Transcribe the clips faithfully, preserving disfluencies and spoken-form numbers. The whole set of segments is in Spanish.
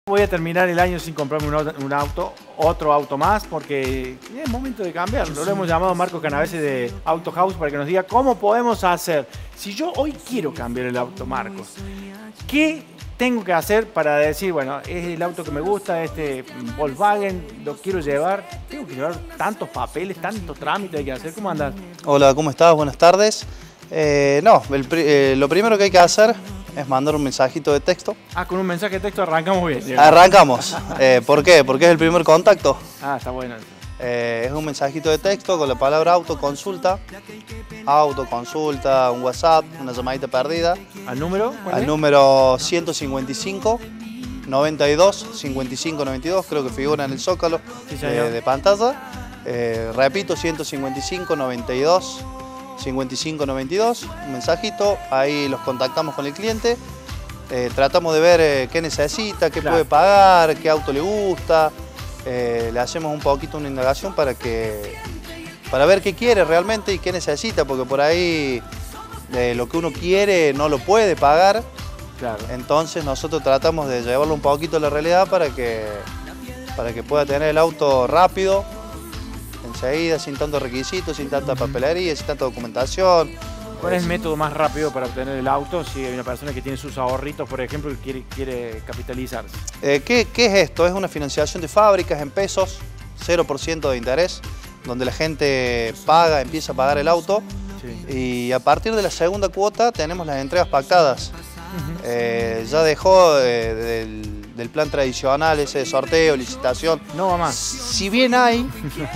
Voy a terminar el año sin comprarme un auto, un auto, otro auto más, porque es momento de cambiarlo. Lo hemos llamado Marco Canavese de Auto House para que nos diga cómo podemos hacer. Si yo hoy quiero cambiar el auto, Marcos, ¿qué tengo que hacer para decir, bueno, es el auto que me gusta, este Volkswagen, lo quiero llevar? ¿Tengo que llevar tantos papeles, tantos trámites hay que hacer? ¿Cómo andas? Hola, ¿cómo estás? Buenas tardes. Eh, no, el, eh, lo primero que hay que hacer es mandar un mensajito de texto. Ah, con un mensaje de texto arrancamos bien. Digamos. Arrancamos. Eh, ¿Por qué? Porque es el primer contacto. Ah, está bueno. Eh, es un mensajito de texto con la palabra auto, consulta. Auto, consulta, un WhatsApp, una llamadita perdida. ¿Al número? Al es? número ciento cincuenta y cinco, noventa y dos, cincuenta y cinco, noventa y dos, creo que figura en el zócalo sí, eh, de pantalla. Eh, repito, ciento cincuenta y cinco, noventa y dos, cincuenta y cinco, noventa y dos, un mensajito, ahí los contactamos con el cliente, eh, tratamos de ver eh, qué necesita, qué claro. puede pagar, qué auto le gusta, eh, le hacemos un poquito una indagación para, que, para ver qué quiere realmente y qué necesita, porque por ahí eh, lo que uno quiere no lo puede pagar, claro. Entonces nosotros tratamos de llevarlo un poquito a la realidad para que, para que pueda tener el auto rápido, enseguida, sin tantos requisitos, sin tanta papelería, sin tanta documentación. ¿Cuál es el método más rápido para obtener el auto si hay una persona que tiene sus ahorritos, por ejemplo, y quiere, quiere capitalizarse? Eh, ¿qué, ¿Qué es esto? Es una financiación de fábricas en pesos, cero por ciento de interés, donde la gente paga, empieza a pagar el auto sí. Y a partir de la segunda cuota tenemos las entregas pactadas. Uh-huh. eh, ya dejó eh, del... del plan tradicional, ese de sorteo, licitación. No va más. Si bien hay,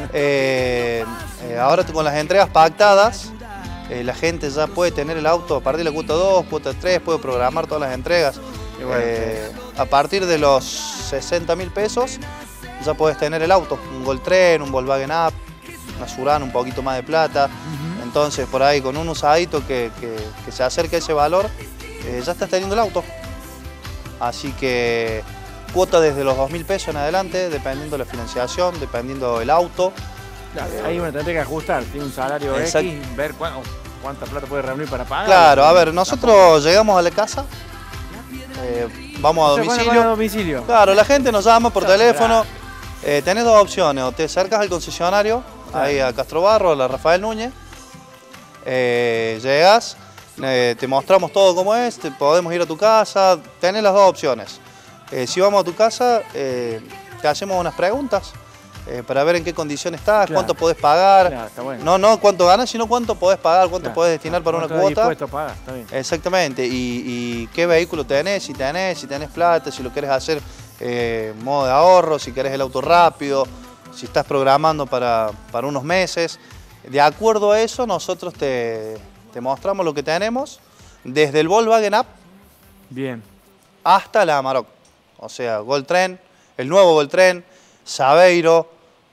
eh, eh, ahora con las entregas pactadas, eh, la gente ya puede tener el auto a partir de la cuota dos, cuota tres, puede programar todas las entregas. Bueno, eh, sí. A partir de los sesenta mil pesos ya puedes tener el auto, un Goltren, un Volkswagen Up, una Surán, un poquito más de plata. Uh-huh. Entonces por ahí con un usadito que, que, que se acerque a ese valor, eh, ya estás teniendo el auto. Así que cuota desde los dos mil pesos en adelante, dependiendo de la financiación, dependiendo del auto. Claro, ahí uno tendría que ajustar, tiene un salario Exacto. X, ver cu cuánta plata puede reunir para pagar. Claro, a ver, nosotros tampoco. Llegamos a la casa, eh, vamos a domicilio. a domicilio. Claro, la gente nos llama por claro, teléfono. Eh, tenés dos opciones, o te acercas al concesionario, claro. Ahí a Castro Barro, a la Rafael Núñez, eh, llegas. Eh, te mostramos todo cómo es, te podemos ir a tu casa, tenés las dos opciones. Eh, si vamos a tu casa, eh, te hacemos unas preguntas eh, para ver en qué condición estás, claro. Cuánto podés pagar. Claro, está bueno. No, no cuánto ganas, sino cuánto podés pagar, cuánto claro. podés destinar para una cuota. A pagar, está bien. Exactamente, y, y qué vehículo tenés, si tenés, si tenés plata, si lo querés hacer eh, modo de ahorro, si querés el auto rápido, si estás programando para, para unos meses. De acuerdo a eso, nosotros te... Te mostramos lo que tenemos desde el Volkswagen Up bien. Hasta la Amarok. O sea, Goltren, el nuevo Goltren, Saveiro,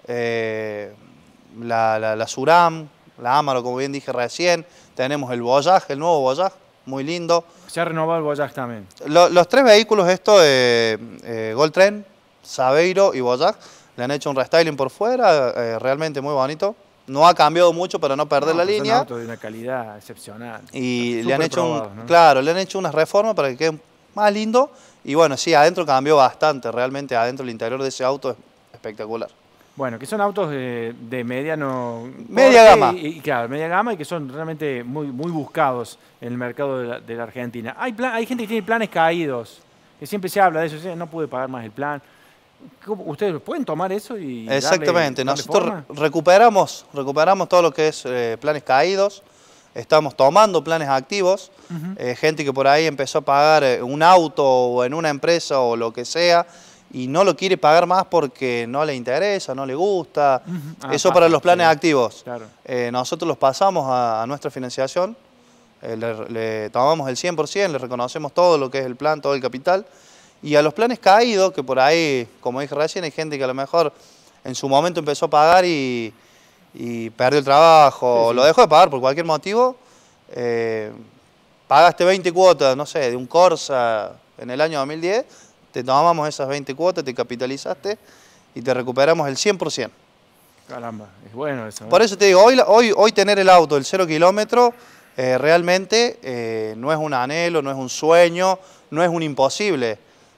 eh, la, la, la Surán, la Amarok, como bien dije recién. Tenemos el Voyage, el nuevo Voyage, muy lindo. Se ha renovado el Voyage también. Lo, los tres vehículos, estos, eh, eh, Goltren, Saveiro y Voyage, le han hecho un restyling por fuera, eh, realmente muy bonito. No ha cambiado mucho para no perder no, la pues línea. Son autos de una calidad excepcional. Y le han hecho probados, un, ¿no? Claro, le han hecho unas reformas para que quede más lindo. Y bueno, sí, adentro cambió bastante. Realmente adentro el interior de ese auto es espectacular. Bueno, que son autos de, de mediano... Media gama. Y, y claro, media gama y que son realmente muy, muy buscados en el mercado de la, de la Argentina. Hay, plan, hay gente que tiene planes caídos, que siempre se habla de eso, no pude pagar más el plan. ¿Ustedes pueden tomar eso y Exactamente, darle, darle nosotros forma? recuperamos, recuperamos todo lo que es eh, planes caídos, estamos tomando planes activos, uh-huh. eh, gente que por ahí empezó a pagar eh, un auto o en una empresa o lo que sea y no lo quiere pagar más porque no le interesa, no le gusta, uh-huh. ah, eso para los planes sí. activos. Claro. Eh, nosotros los pasamos a, a nuestra financiación, eh, le, le tomamos el cien por ciento, le reconocemos todo lo que es el plan, todo el capital. Y a los planes caídos, que por ahí, como dije recién, hay gente que a lo mejor en su momento empezó a pagar y, y perdió el trabajo, sí, sí. lo dejó de pagar por cualquier motivo, eh, pagaste veinte cuotas, no sé, de un Corsa en el año dos mil diez, te tomamos esas veinte cuotas, te capitalizaste y te recuperamos el cien por ciento. Caramba, es bueno eso, ¿eh? Por eso te digo, hoy, hoy, hoy tener el auto del cero kilómetro eh, realmente eh, no es un anhelo, no es un sueño, no es un imposible.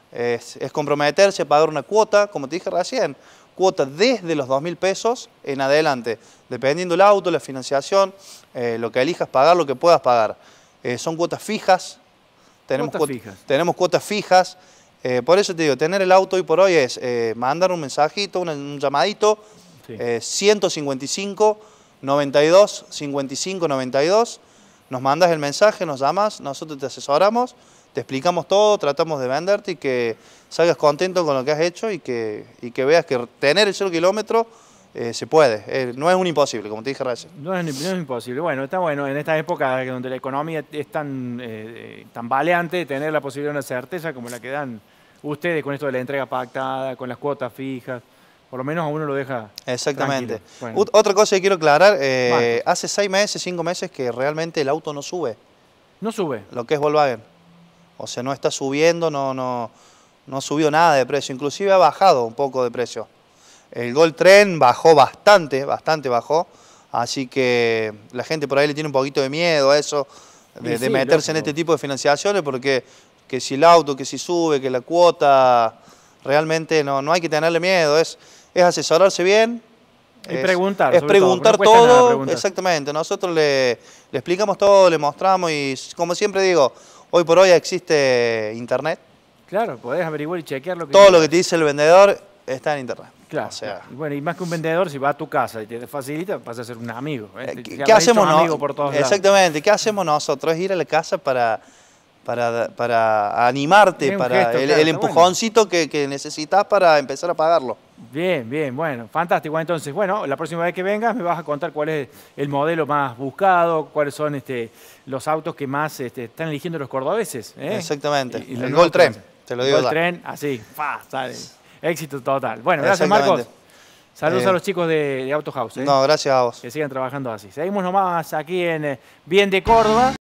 Es, es comprometerse a pagar una cuota, como te dije recién, cuota desde los dos mil pesos en adelante, dependiendo del auto, la financiación, eh, lo que elijas pagar, lo que puedas pagar. Eh, son cuotas fijas, tenemos cuotas cuotas fijas. Tenemos cuotas fijas. Eh, por eso te digo, tener el auto hoy por hoy es eh, mandar un mensajito, un, un llamadito, sí. eh, ciento cincuenta y cinco, noventa y dos, cincuenta y cinco, noventa y dos, nos mandas el mensaje, nos llamas, nosotros te asesoramos, te explicamos todo, tratamos de venderte y que salgas contento con lo que has hecho y que, y que veas que tener el cero kilómetro eh, se puede, eh, no es un imposible, como te dije recién. No es, no es imposible. Bueno, está bueno en esta época donde la economía es tan, eh, tan baleante, tener la posibilidad de una certeza como la que dan ustedes con esto de la entrega pactada, con las cuotas fijas, por lo menos a uno lo deja. Exactamente. Bueno. Otra cosa que quiero aclarar, eh, hace seis meses, cinco meses que realmente el auto no sube. No sube. Lo que es Volkswagen. O sea, no está subiendo, no, no, no subió nada de precio, inclusive ha bajado un poco de precio. El Gol Trend bajó bastante, bastante bajó, así que la gente por ahí le tiene un poquito de miedo a eso, de, sí, de meterse lógico. en este tipo de financiaciones, porque que si el auto, que si sube, que la cuota, realmente no, no hay que tenerle miedo, es, es asesorarse bien. Y es, preguntar. Es preguntar todo, no todo, preguntar. Exactamente, nosotros le, le explicamos todo, le mostramos y como siempre digo, hoy por hoy existe internet. Claro, podés averiguar y chequear lo que... Todo lo que te dice el vendedor está en internet. Claro, o sea, y bueno, y más que un vendedor, si va a tu casa y te facilita, vas a ser un amigo. ¿eh? ¿Qué, ¿qué hacemos nosotros? Por todos Exactamente, lados. ¿Qué hacemos nosotros? Es ir a la casa para, para, para animarte, para gesto, el, claro, el empujoncito bueno. que, que necesitas para empezar a pagarlo. Bien, bien, bueno, fantástico. Entonces, bueno, la próxima vez que vengas me vas a contar cuál es el modelo más buscado, cuáles son este, los autos que más este, están eligiendo los cordobeses. ¿eh? Exactamente, y, y el Gol Trend, te lo digo. El Gol Trend, así, fa, sale. Éxito total. Bueno, gracias Marcos. Saludos eh, a los chicos de, de Auto House. ¿eh? No, gracias a vos. Que sigan trabajando así. Seguimos nomás aquí en eh, Bien de Córdoba.